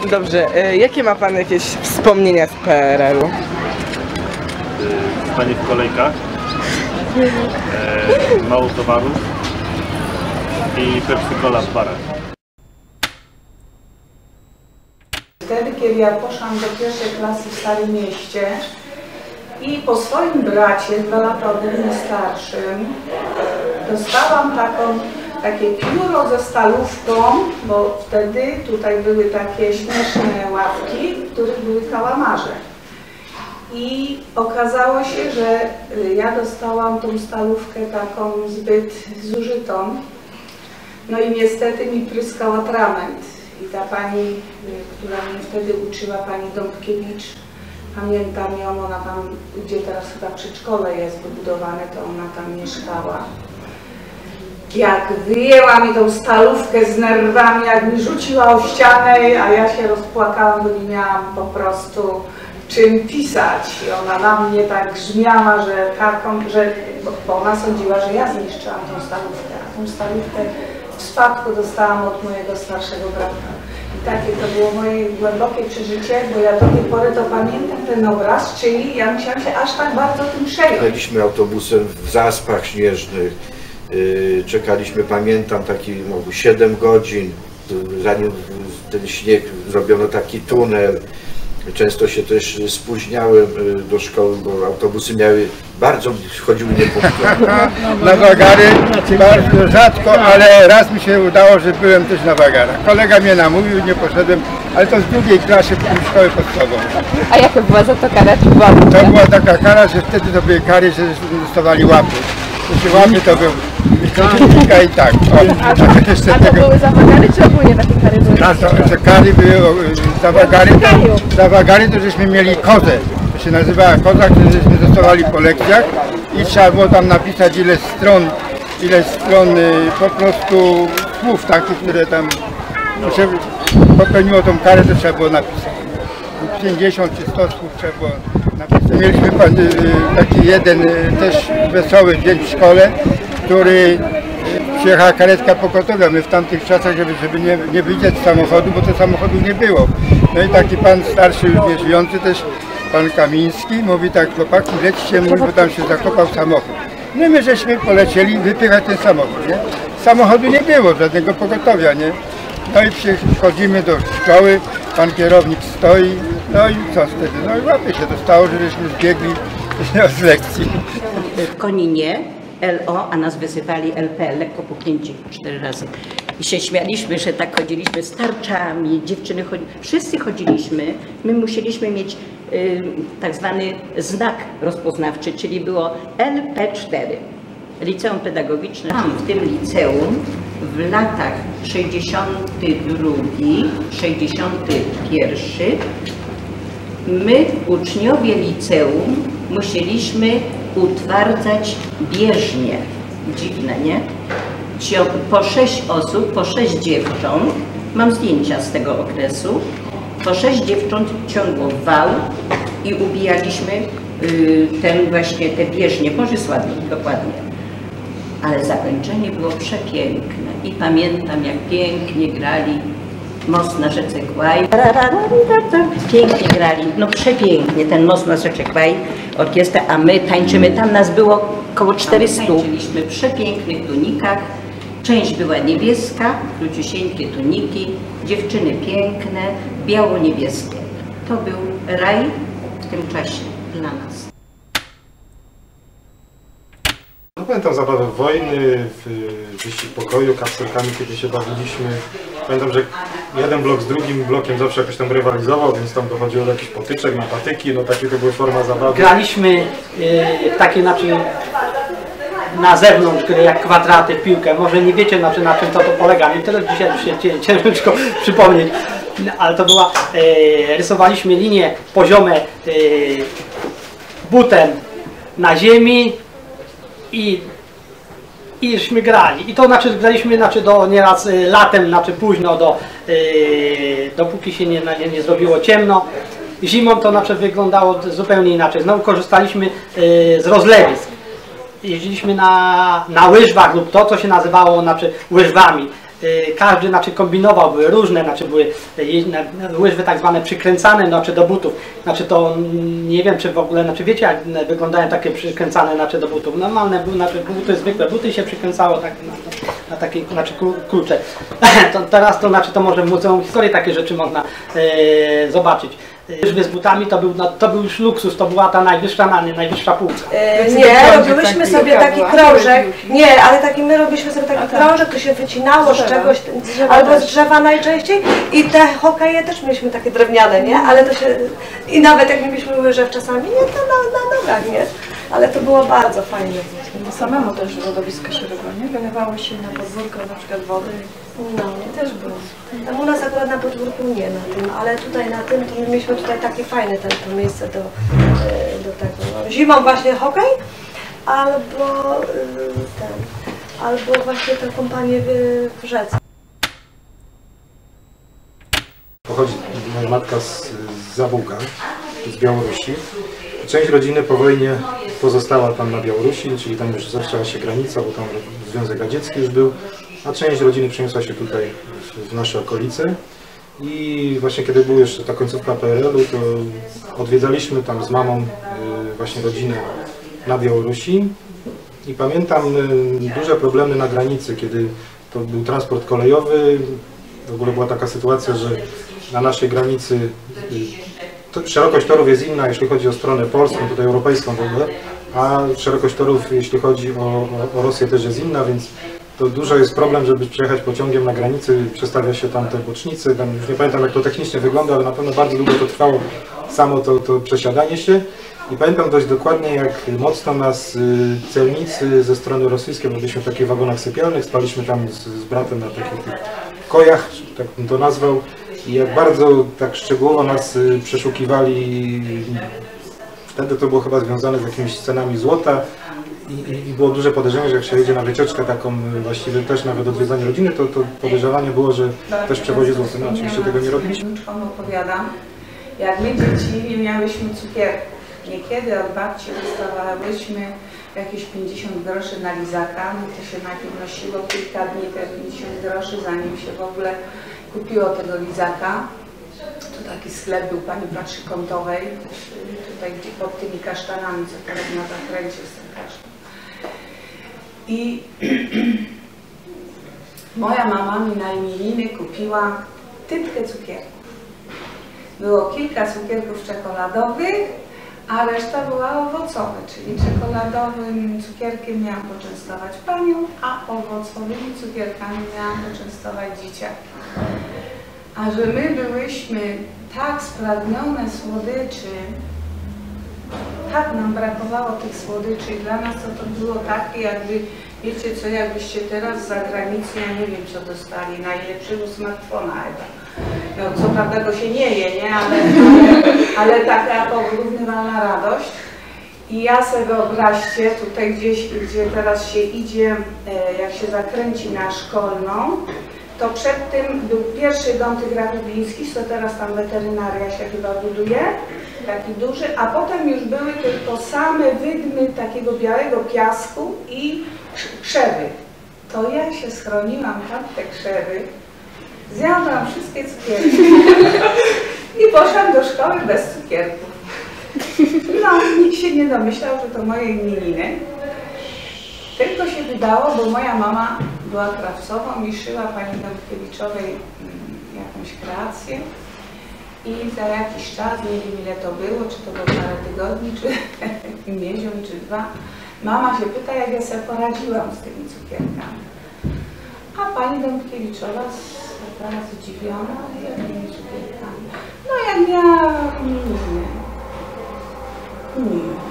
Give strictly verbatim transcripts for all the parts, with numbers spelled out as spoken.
Dobrze, e, jakie ma Pan jakieś wspomnienia z P R L-u? Stanie w kolejkach, e, mało towarów i Pepsi Cola w barach. Wtedy, kiedy ja poszłam do pierwszej klasy w Starym Mieście i po swoim bracie, dwa lata ode mnie starszym, dostałam taką, takie pióro ze stalówką, bo wtedy tutaj były takie śmieszne ławki, w których były kałamarze. I okazało się, że ja dostałam tą stalówkę taką zbyt zużytą, no i niestety mi pryskał atrament. I ta pani, która mnie wtedy uczyła, pani Dąbkiewicz, pamiętam ją, ona tam, gdzie teraz chyba przedszkole jest wybudowane, to ona tam mieszkała. Jak wyjęła mi tą stalówkę z nerwami, jak mi rzuciła o ścianę, a ja się rozpłakałam, bo nie miałam po prostu czym pisać. I ona na mnie tak grzmiała, że taką, że, bo ona sądziła, że ja zniszczyłam tą stalówkę, a tą stalówkę w spadku dostałam od mojego starszego brata. I takie to było moje głębokie przeżycie, bo ja do tej pory to pamiętam ten obraz, czyli ja musiałam się aż tak bardzo tym przejąć. Jechaliśmy autobusem w zaspach śnieżnych, yy, czekaliśmy, pamiętam, taki no, siedem godzin, zanim ten śnieg zrobiono taki tunel. Często się też spóźniałem do szkoły, bo autobusy miały bardzo, chodziły niepunktownie. Na wagary bardzo rzadko, ale raz mi się udało, że byłem też na wagarach. Kolega mnie namówił, nie poszedłem, ale to z drugiej klasy szkoły podstawowej. A jaka była za to kara? Czy była to była taka kara, że wtedy to były kary, że dostawali łapy. Jeśli łapy to był kilka i tak. O, a to, a to tego... były za wagary, czy ogólnie takie kary były? A to, że kary były za wagary, to, za wagary to żeśmy mieli kozę. To się nazywała koza, którą żeśmy dostawali po lekcjach i trzeba było tam napisać ile stron, ile stron po prostu słów takich, które tam się popełniło tą karę, to trzeba było napisać. pięćdziesiąt czy sto słów trzeba było napisać. Mieliśmy taki jeden też wesoły dzień w szkole, który przyjechała karetka pokotowia. My w tamtych czasach, żeby, żeby nie, nie wyjść z samochodu, bo to samochodu nie było. No i taki pan starszy, już nie żyjący też, pan Kamiński, mówi tak, chłopaki, lećcie, mówi, bo tam się zakopał samochód. No i my żeśmy polecieli wypychać ten samochód, nie? Samochodu nie było, żadnego pogotowia, nie? No i przychodzimy do szkoły, pan kierownik stoi, no i co wtedy? No i łapie się dostało, że żeśmy zbiegli z lekcji. W Koninie L O, a nas wyzywali L P, lekko puknięci cztery razy. I się śmialiśmy, że tak chodziliśmy z tarczami, dziewczyny chodzi, wszyscy chodziliśmy, my musieliśmy mieć y, tak zwany znak rozpoznawczy, czyli było L P cztery. Liceum Pedagogiczne, czyli w tym liceum w latach sześćdziesiąty drugi sześćdziesiąty pierwszy my, uczniowie liceum, musieliśmy utwardzać bieżnie. Dziwne, nie? Po sześć osób, po sześć dziewcząt, mam zdjęcia z tego okresu, po sześć dziewcząt ciągło wał i ubijaliśmy y, ten właśnie te bieżnie, Pożysławiec dokładnie. Ale zakończenie było przepiękne i pamiętam, jak pięknie grali Most na rzece Kłaj. Pięknie grali, no przepięknie ten Most na rzece Kłaj, orkiestra, a my tańczymy, tam nas było około czterystu. Tańczyliśmy w przepięknych tunikach, część była niebieska, króciusieńkie tuniki, dziewczyny piękne, biało-niebieskie. To był raj w tym czasie dla nas. No, pamiętam zabawę wojny, wyścig pokoju, kapselkami, kiedy się bawiliśmy. Pamiętam, że jeden blok z drugim blokiem zawsze jakoś tam rywalizował, więc tam dochodziło do jakichś potyczek na patyki, no takie to były forma zabawy. Graliśmy y, takie znaczy, na zewnątrz, gry jak kwadraty, piłkę. Może nie wiecie na czym, na czym to, to polega, mi teraz dzisiaj się ciężko przypomnieć, ale to była, y, rysowaliśmy linie poziome y, butem na ziemi, I, iśmy grali. I to znaczy graliśmy znaczy do nieraz y, latem, znaczy późno, do, y, dopóki się nie, nie, nie zrobiło ciemno. Zimą to znaczy wyglądało zupełnie inaczej. Znowu korzystaliśmy y, z rozlewisk. Jeździliśmy na, na łyżwach lub to, co się nazywało znaczy łyżwami. każdy znaczy, kombinował, były różne, znaczy były łyżwy tak zwane przykręcane znaczy, do butów. Znaczy to nie wiem czy w ogóle, znaczy wiecie jak wyglądają takie przykręcane znaczy, do butów. Normalne znaczy, buty, zwykłe buty się przykręcało tak, na, na takie znaczy, klucze. To, teraz to znaczy to może w Muzeum Historii takie rzeczy można e, zobaczyć. Łyżwy z butami to był, to był już luksus, to była ta najwyższa, najwyższa półka. E, nie, robiłyśmy sobie taki krążek, nie, ale taki my robiliśmy sobie taki krążek, to się wycinało z czegoś, albo z drzewa najczęściej i te hokeje też mieliśmy takie drewniane, nie, ale to się, i nawet jak mieliśmy łyżew czasami, nie, to na, na nogach, nie, ale to było bardzo fajne. Samemu też lodowiska się robiło, nie? Wylewało się na podwórko na przykład wody. No, nie, też było. Tam u nas akurat na podwórku nie na tym, ale tutaj na tym to my mieliśmy tutaj takie fajne ten, to miejsce do, do tego. Zimą właśnie hokej, albo ten, albo właśnie tę kompanię w, w rzece. Pochodzi moja matka z, z Zabuga, z Białorusi. Część rodziny po wojnie pozostała tam na Białorusi, czyli tam już zaczęła się granica, bo tam Związek Radziecki już był, a część rodziny przeniosła się tutaj w nasze okolice. I właśnie kiedy była jeszcze ta końcówka P R L u, to odwiedzaliśmy tam z mamą właśnie rodzinę na Białorusi. I pamiętam duże problemy na granicy, kiedy to był transport kolejowy. W ogóle była taka sytuacja, że na naszej granicy to szerokość torów jest inna, jeśli chodzi o stronę polską, tutaj europejską w ogóle, a szerokość torów, jeśli chodzi o, o, o Rosję, też jest inna, więc to dużo jest problem, żeby przejechać pociągiem na granicy, przestawia się tam te bocznice, tam już nie pamiętam jak to technicznie wygląda, ale na pewno bardzo długo to trwało samo to, to przesiadanie się. I pamiętam dość dokładnie, jak mocno nas celnicy ze strony rosyjskiej, bo byliśmy w takich wagonach sypialnych, spaliśmy tam z, z bratem na takich kojach, tak bym to nazwał, i jak bardzo tak szczegółowo nas przeszukiwali. Wtedy to było chyba związane z jakimiś cenami złota i, i było duże podejrzenie, że jak się jedzie na wycieczkę taką właściwie też nawet odwiedzanie rodziny, to, to podejrzewanie było, że też przewozi złoto. No oczywiście tego nie robiliśmy. Opowiadam, jak my dzieci nie miałyśmy cukierków. Niekiedy od babci dostawałyśmy jakieś pięćdziesiąt groszy na lizaka, no to się najpierw nosiło kilka dni te pięćdziesiąt groszy, zanim się w ogóle kupiło tego lizaka. Tu taki sklep był pani Patrzy Kątowej, tutaj gdzie pod tymi kasztanami, co teraz na zakręcie jest ten kasztan. I moja mama mi na imieniny kupiła tytkę cukierków. Było kilka cukierków czekoladowych, a reszta była owocowa, czyli czekoladowym cukierkiem miałam poczęstować panią, a owocowymi cukierkami miałam poczęstować dzieciaki. A że my byłyśmy tak spragnione słodyczy, tak nam brakowało tych słodyczy i dla nas to, to było takie jakby, wiecie co, jakbyście teraz z zagranicy, ja nie wiem co dostali, najlepszego smartfona chyba. No co prawda go się nie je, nie? Ale, ale, ale taka porównywalna radość. I ja sobie wyobraźcie, tutaj gdzieś, gdzie teraz się idzie, jak się zakręci na Szkolną, to przed tym był pierwszy dom tych Rakubińskich, to teraz tam weterynaria się chyba buduje, taki duży, a potem już były tylko same wydmy takiego białego piasku i krzewy. To ja się schroniłam tam te krzewy, zjadłam wszystkie cukierki i poszłam do szkoły bez cukierków. No, nikt się nie domyślał, że to moje imieniny. Tylko się wydało, bo moja mama była krawcową i szyła pani Dąbkiewiczowej jakąś kreację. I za jakiś czas, nie wiem ile to było, czy to było parę tygodni, czy miesiąc, czy dwa, mama się pyta, jak ja sobie poradziłam z tymi cukierkami. A pani Dąbkiewiczowa taka zdziwiona, jakimi cukierkami. No jak miała minę. Nie.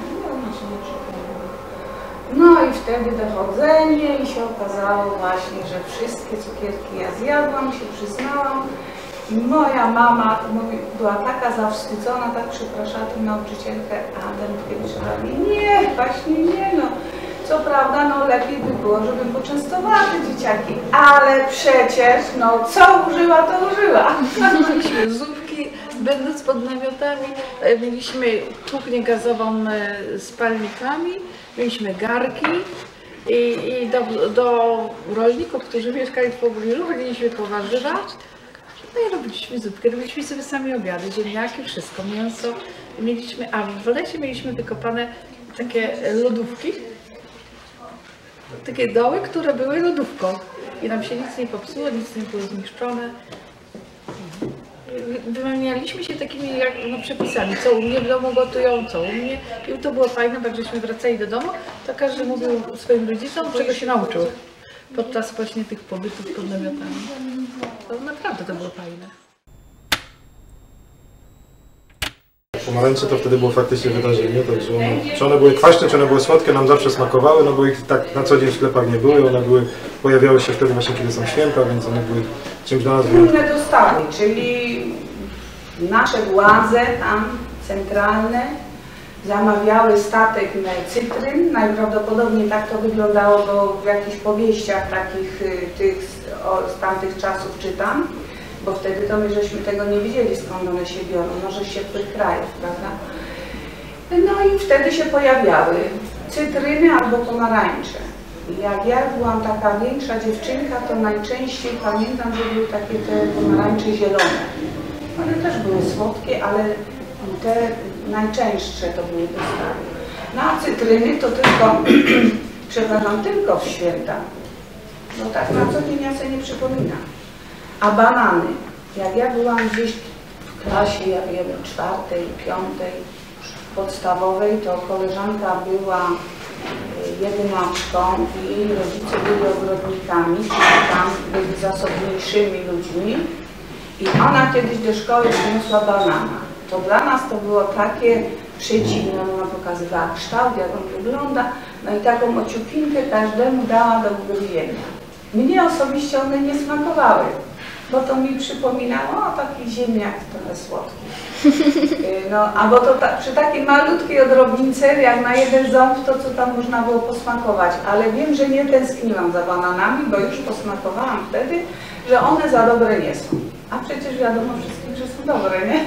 No i wtedy dochodzenie i się okazało właśnie, że wszystkie cukierki ja zjadłam, się przyznałam. I moja mama mówi, była taka zawstydzona, tak przepraszała tę nauczycielkę, a Dąbkiewiczowa mówi, nie, właśnie nie no. Co prawda, no lepiej by było, żebym poczęstowała te dzieciaki, ale przecież, no co użyła, to użyła. Mieliśmy zupki, będąc pod namiotami, mieliśmy kuchnię gazową z palnikami, mieliśmy garki I, i do, do rolników, którzy mieszkali w pobliżu, chodziliśmy po warzywa. No i robiliśmy zupkę, robiliśmy sobie sami obiady, ziemniaki, wszystko, mięso. Mieliśmy, a w lesie mieliśmy wykopane takie lodówki, takie doły, które były lodówką. I nam się nic nie popsuło, nic nie było zniszczone. Wymienialiśmy się takimi jak, no, przepisami, co u mnie w domu gotują, co u mnie. I to było fajne, bo jak żeśmy wracali do domu, to każdy mówił swoim rodzicom, czego się nauczył podczas właśnie tych pobytów pod namiotami. To naprawdę to było fajne. Pomarańcze to wtedy było faktycznie wydarzenie, także one, czy one były kwaśne, czy one były słodkie, nam zawsze smakowały, no bo ich tak na co dzień w sklepach nie były, one były, pojawiały się wtedy właśnie, kiedy są święta, więc one były czymś dla nas wyjątkowym. Inne dostawy, czyli nasze władze tam centralne zamawiały statek cytryn, najprawdopodobniej tak to wyglądało, bo w jakichś powieściach takich tych z tamtych czasów czytam. Bo wtedy to my żeśmy tego nie wiedzieli, skąd one się biorą, może z ciepłych krajów, prawda? No i wtedy się pojawiały cytryny albo pomarańcze. Jak ja byłam taka większa dziewczynka, to najczęściej pamiętam, że były takie te pomarańcze zielone. One też były słodkie, ale te najczęstsze to były dostawy. No a cytryny to tylko, przepraszam, tylko w święta. No tak na co dzień ja sobie nie przypominam. A banany, jak ja byłam gdzieś w klasie, ja wiem, czwartej, piątej, podstawowej, to koleżanka była jedynaczką i jej rodzice byli ogrodnikami, czyli tam byli zasobniejszymi ludźmi i ona kiedyś do szkoły przyniosła banana. To dla nas to było takie przedziwne, ona pokazywała kształt, jak on wygląda, no i taką ociupinkę każdemu dała do ugryzienia. Mnie osobiście one nie smakowały. Bo to mi przypominało o taki ziemniak trochę słodki. No, a bo to ta, przy takiej malutkiej odrobince, jak na jeden ząb, to co tam można było posmakować. Ale wiem, że nie tęskniłam za bananami, bo już posmakowałam wtedy, że one za dobre nie są. A przecież wiadomo wszystkim, że są dobre, nie?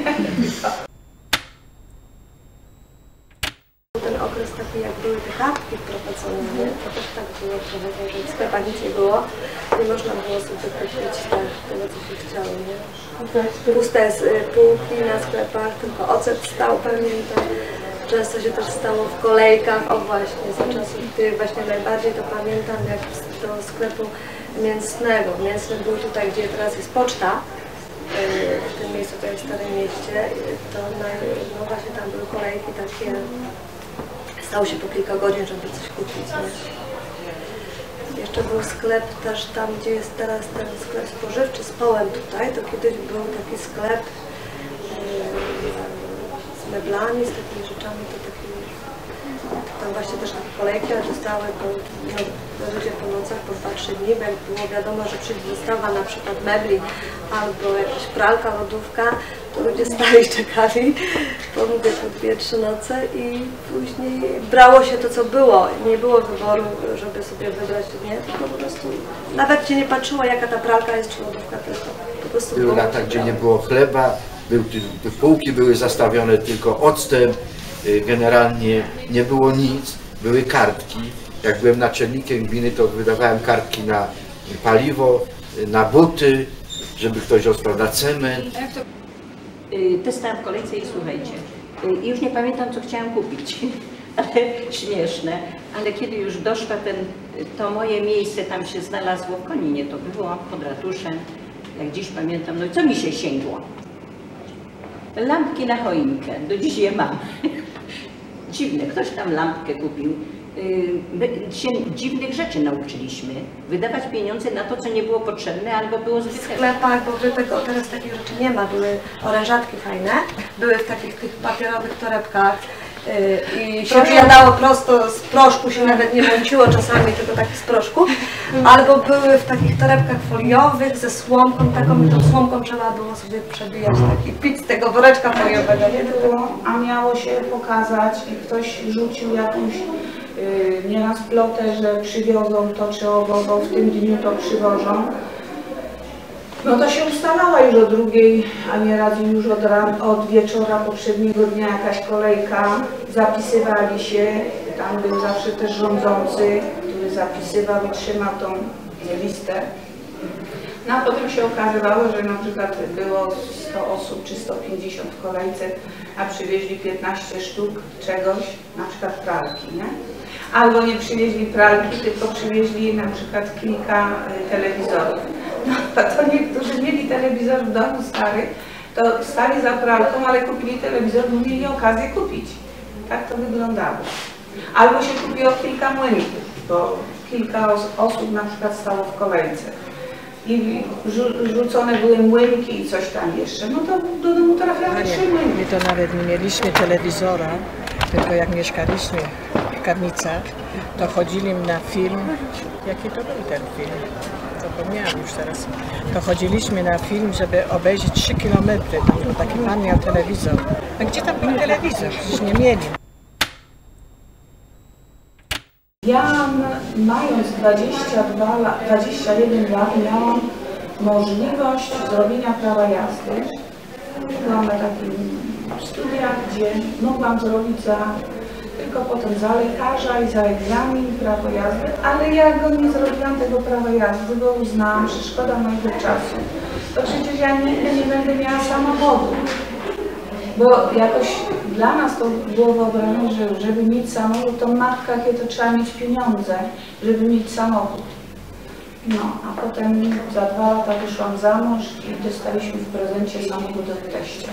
Ten okres taki, jak były te kartki wprowadzone, nie? To też tak było trochę, że w sklepach nic nie było. Nie można było sobie kupić tak, tego, co się chciało, nie? Puste półki na sklepach, tylko ocet stał, pamiętam. Często się też stało w kolejkach, o właśnie, za czasów tych właśnie najbardziej to pamiętam, jak do sklepu mięsnego. Mięsny był tutaj, gdzie teraz jest poczta. W tym miejscu, tutaj w Starym Mieście, to no właśnie tam były kolejki takie. Stało się po kilka godzin, żeby coś kupić. Nie? Jeszcze był sklep też tam, gdzie jest teraz ten sklep spożywczy z Połem tutaj, to kiedyś był taki sklep yy, z meblami, z takimi rzeczami, to taki, tam właśnie też takie kolejki, ale zostały po, no, ludzie po nocach po dwa trzy dni, bo jak było wiadomo, że przyjdzie dostawa na przykład mebli albo jakaś pralka, lodówka, to ludzie stali, czekali, po mówię, po dwie trzy noce i później brało się to, co było. Nie było wyboru, żeby sobie wybrać, nie, tylko po prostu nawet się nie patrzyło, jaka ta pralka jest, czy lodówka, tylko po prostu były lata, gdzie nie było chleba, był, półki były zastawione tylko octem, generalnie nie było nic, były kartki. Jak byłem naczelnikiem gminy, to wydawałem kartki na paliwo, na buty, żeby ktoś dostał na cement. Te stałam w kolejce i słuchajcie, i już nie pamiętam, co chciałam kupić, ale śmieszne, ale kiedy już doszła ten, to moje miejsce tam się znalazło w Koninie, to było pod ratuszem, jak dziś pamiętam, no i co mi się sięgło? Lampki na choinkę, do dziś je mam. Dziwne, ktoś tam lampkę kupił. My się dziwnych rzeczy nauczyliśmy. Wydawać pieniądze na to, co nie było potrzebne, albo było zbyt... W sklepach, bo wy tego, teraz takich rzeczy nie ma, były orężatki fajne, były w takich tych papierowych torebkach yy, i się wyjadało prosto z proszku, się nawet nie mąciło czasami, tylko tak z proszku, albo były w takich torebkach foliowych ze słomką taką i tą słomką trzeba było sobie przebijać taki pić z tego woreczka foliowego, nie? To było, a miało się pokazać i ktoś rzucił jakąś Yy, nieraz plotę, że przywiozą to czy owo, bo w tym dniu to przywożą. No to się ustalała już o drugiej, a nieraz już od, ran, od wieczora poprzedniego dnia jakaś kolejka. Zapisywali się, tam był zawsze też rządzący, który zapisywał i trzymał tą listę. No a potem się okazywało, że na przykład było sto osób czy sto pięćdziesiąt w kolejce, a przywieźli piętnaście sztuk czegoś, na przykład pralki, nie? Albo nie przywieźli pralki, tylko przywieźli na przykład kilka y, telewizorów. No to niektórzy mieli telewizor w domu stary, to stali za pralką, ale kupili telewizor, bo mieli okazję kupić. Tak to wyglądało. Albo się kupiło kilka młyników, bo kilka os osób na przykład stało w kolejce. I rzu rzucone były młynki i coś tam jeszcze, no to do domu trafiały trzy młynki. My to nawet nie mieliśmy telewizora, tylko jak mieszkaliśmy w Karnicach, to chodzili na film. Jaki to był ten film? Zapomniałam już teraz. To chodziliśmy na film, żeby obejrzeć trzy kilometry. Tam był taki pan miał telewizor. A gdzie tam był telewizor? Przecież nie mieli. Ja mając dwadzieścia dwa lat, dwadzieścia jeden lat miałam możliwość zrobienia prawa jazdy. Byłam na takim studiach, gdzie mogłam zrobić za, tylko potem za lekarza i za egzamin prawo jazdy, ale ja go nie zrobiłam tego prawa jazdy, bo uznałam, że szkoda mojego czasu. To przecież ja nigdy nie będę miała samochodu. Bo jakoś dla nas to było wyobrażone, że żeby mieć samochód, to matka, jakie to trzeba mieć pieniądze, żeby mieć samochód. No, a potem za dwa lata wyszłam za mąż i dostaliśmy w prezencie samochód od teścia.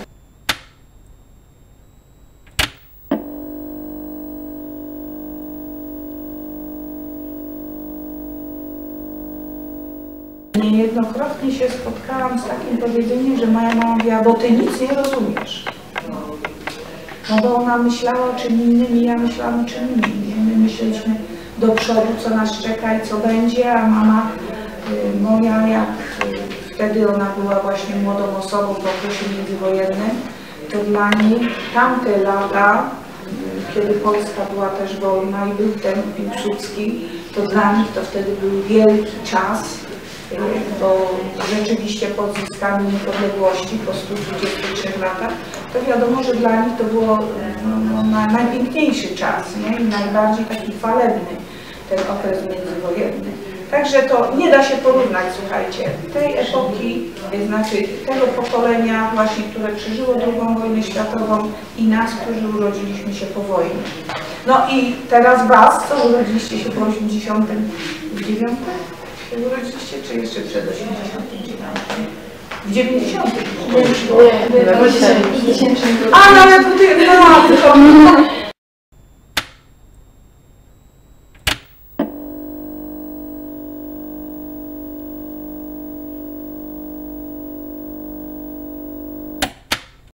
Niejednokrotnie się spotkałam z takim powiedzeniem, że moja mama mówiła, bo ty nic nie rozumiesz. No bo ona myślała o czym innym i ja myślałam o czym innym. My myśleliśmy do przodu, co nas czeka i co będzie, a mama y, moja, jak y, wtedy ona była właśnie młodą osobą w okresie międzywojennym, to dla niej tamte lata, y, kiedy Polska była też wolna i był ten Piłsudski, to dla nich to wtedy był wielki czas, y, bo rzeczywiście po odzyskaniu niepodległości po stu dwudziestu trzech latach, to wiadomo, że dla nich to było no, no, najpiękniejszy czas, nie? I najbardziej taki chwalebny ten okres międzywojenny. Także to nie da się porównać, słuchajcie, tej epoki, znaczy tego pokolenia właśnie, które przeżyło drugą wojnę światową i nas, którzy urodziliśmy się po wojnie. No i teraz was, co urodziliście się po osiemdziesiątym dziewiątym? Się urodziliście, czy jeszcze przed osiemdziesiątym dziewiątym? W dziewięćdziesiątym. A nawet w tych, no, tylko